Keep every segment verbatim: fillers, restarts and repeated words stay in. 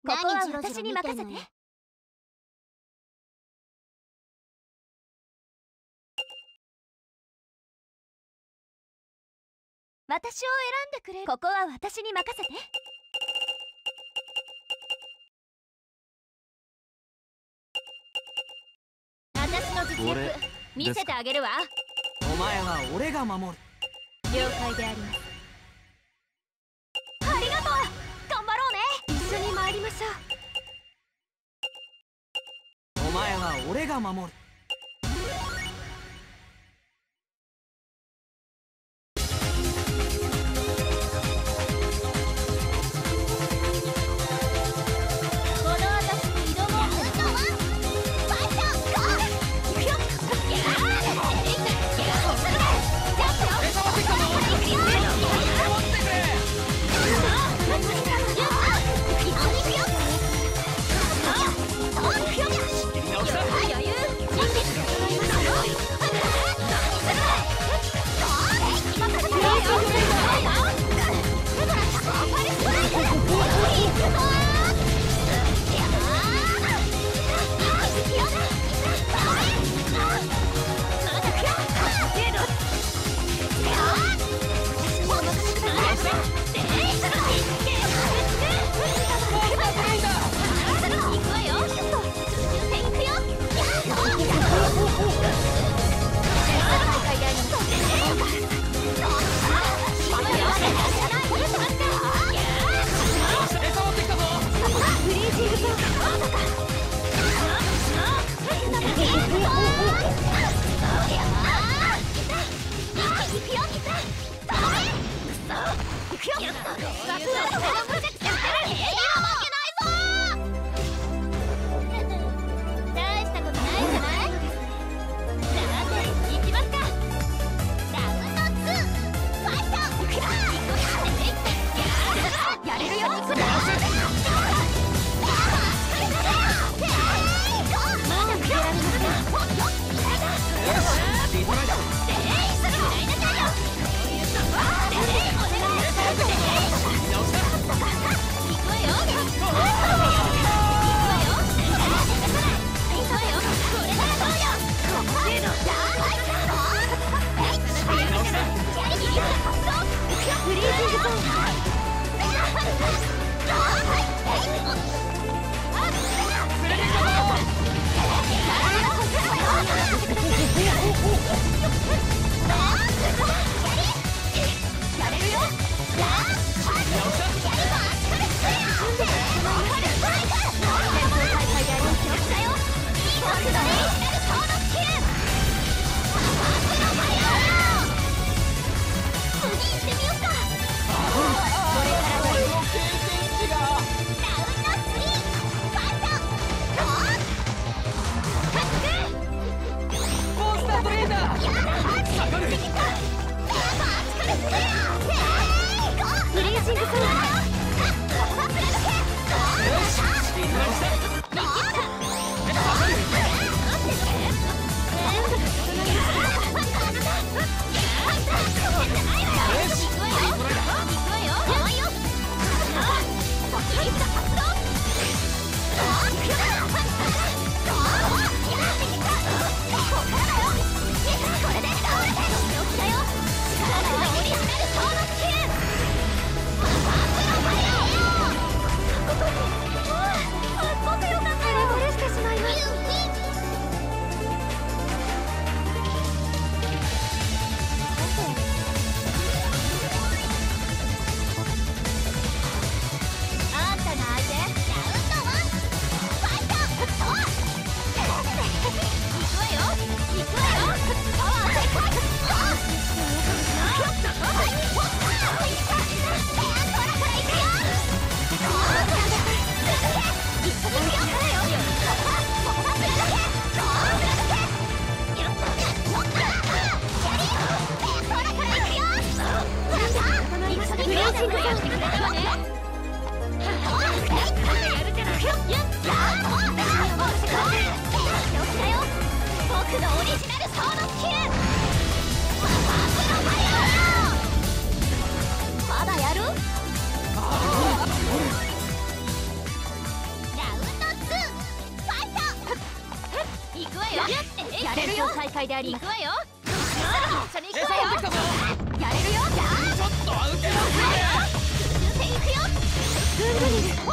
ここは私に任せて。私を選んでくれ。ここは私に任せて。私の実力見せてあげるわ。 お前は俺が守る。 了解であります。ありがとう。頑張ろうね。一緒に参りましょう。お前は俺が守る。 こ開であります。行くわよ。一緒に行く餌わよ。 持ってきたぞ。 やれるよ。 ちょっとは受けろ。 行くよ。ぐんぐんいる。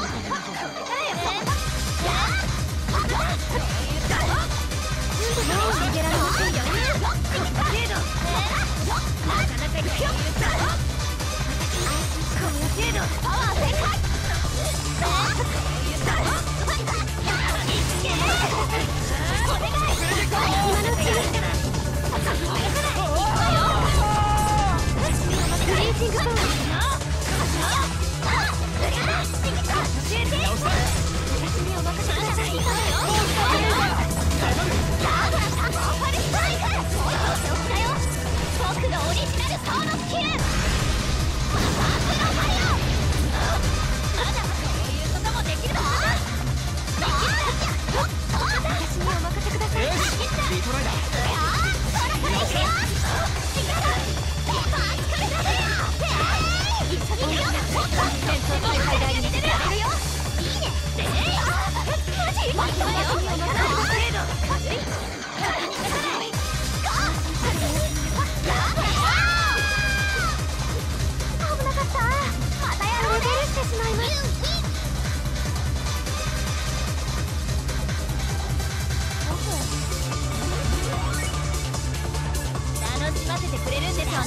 もう逃げられませんよ。なかなか行くよ。この程度パワー全開。お願い。今のうちに。フリージングパワー。私にお任せください。僕のオリジナルソードスキル。まだそういうこともできるの。私にお任せください。 よし、リトライだ。楽しませてくれるんですよね。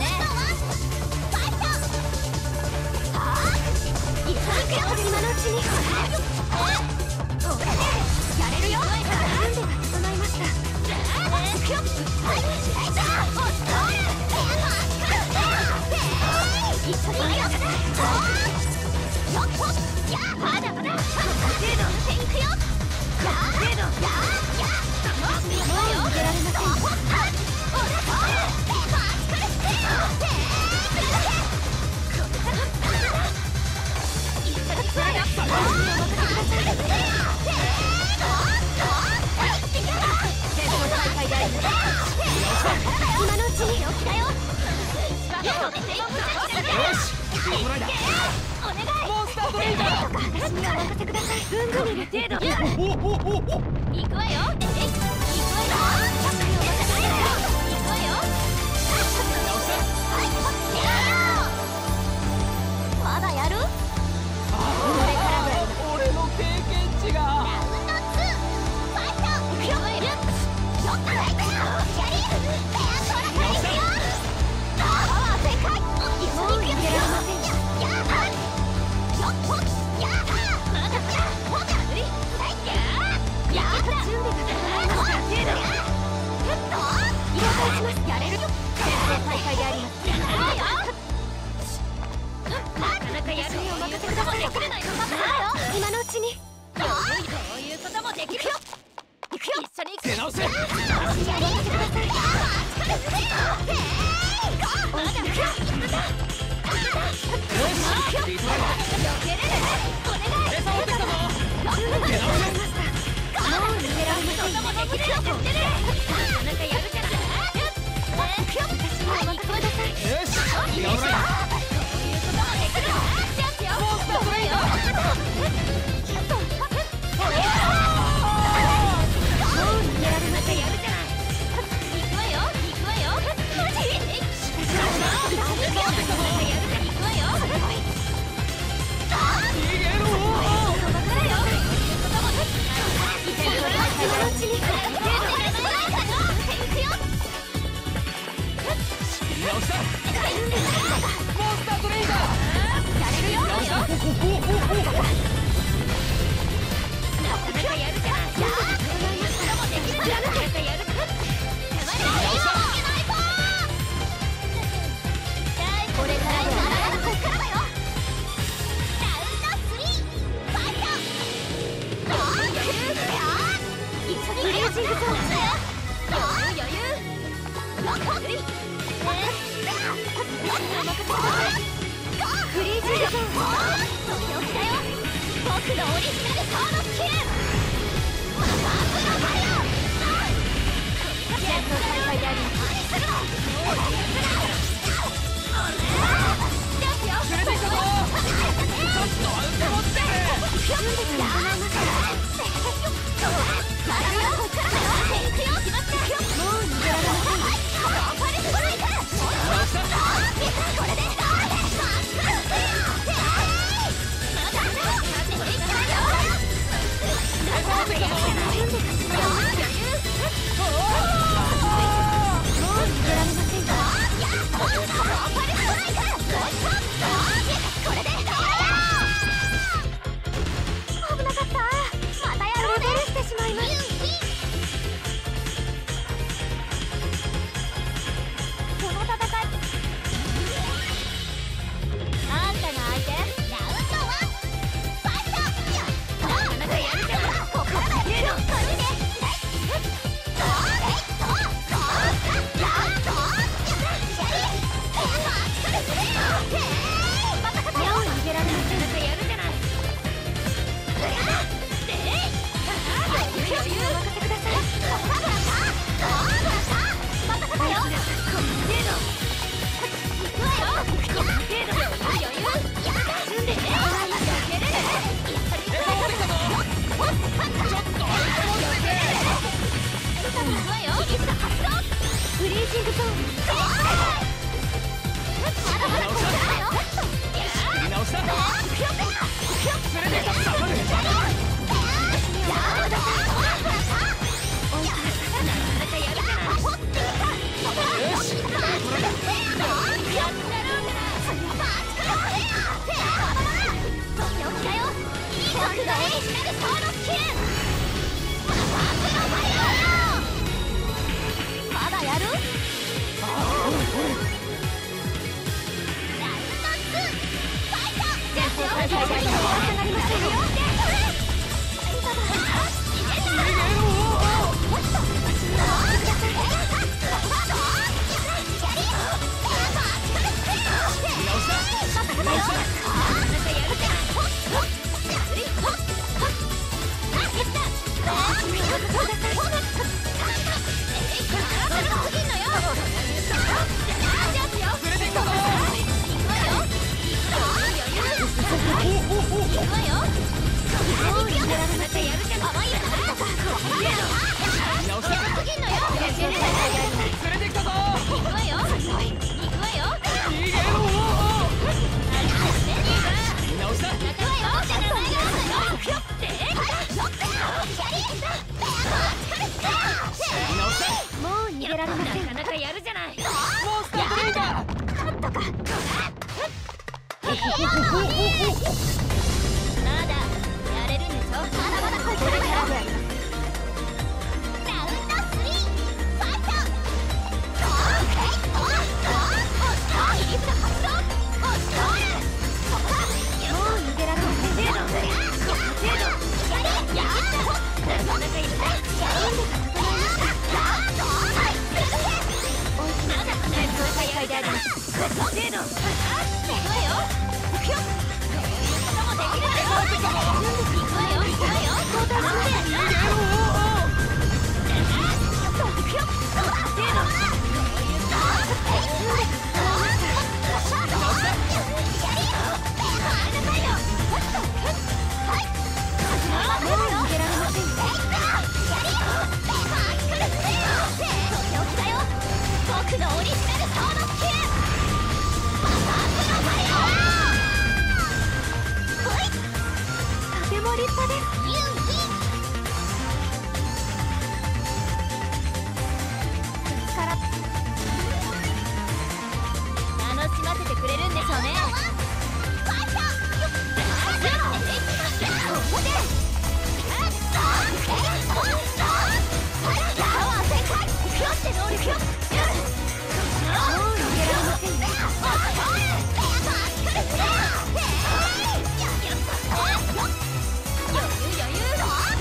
今のうちに。やれるよ。準備が整いました。一緒に。まだまだ。いくよ。もう逃げられません。今のうちに。よし、リトライだ。お願い。モンスタートレイダー。私にお任せください。ぐんぐんいる程度。行くわよ。行くわよ。行くわよ。まだやる？ 俺の経験値が。 ラウンドツー、ファイト。行くよ。ちょっとライト。やり。ペアトラカリクよ。パワー全開。一緒に行くよ。やばい。よっほっ。やばい。まだまだ。ほか無理。やー。やー。準備が整いました。えっと。了解します。やれるよ。戦争大会であります。やばいよ。なかなかやるにお任せください。今のうちに。そういうこともできるよ。行くよ。一緒に行く。 出直せ。 やりください。まだ行くよ。 よし、リトライだ。 避けれる。お願い。 餌持ってきたぞ。 出直せ。もう逃げられません。もできるよ。なかなかやるから。行くよ。私にお任せください。 よし、リトライだ。もう逃げられません。 僕のオリジナルソードスキルマサークのファイアーまだやるラウンドツーファイトですよ最初に終わってなりませんよ余裕余裕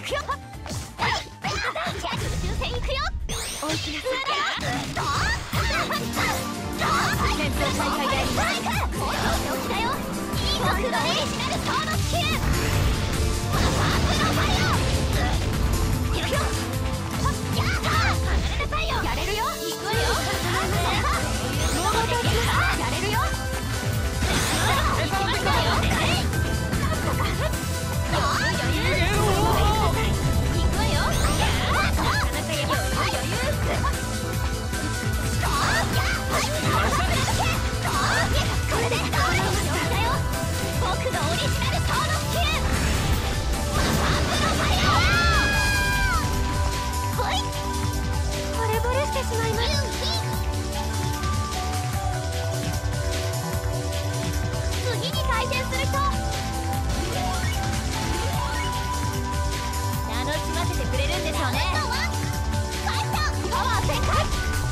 くよ。じゃあ宇宙船行くよ。おいしなさい。戦闘再開であります。もう少しだよ。僕のオリジナルソードスキル。パワープロファイア。行くよ。やった。離れなさいよ。やれるよ。行くわよ。やれるよ。行きましたよ。余裕。行くわよ。余裕。これで僕のオリジナルソードスキル。パワープロファイア。ほい。惚れ惚れしてしまいます。次に対戦する人。楽しませてくれるんでしょうね。ファイトパワー全開。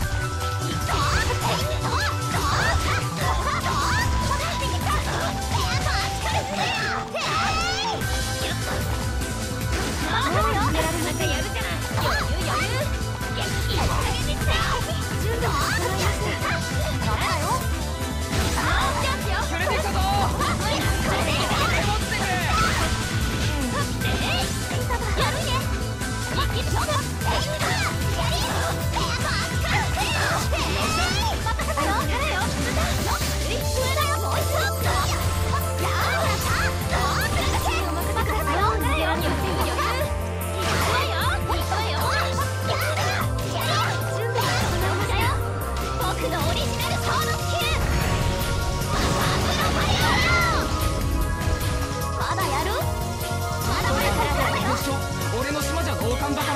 俺の島じゃ同感だから。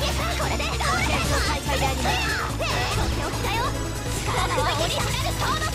オリジナルソード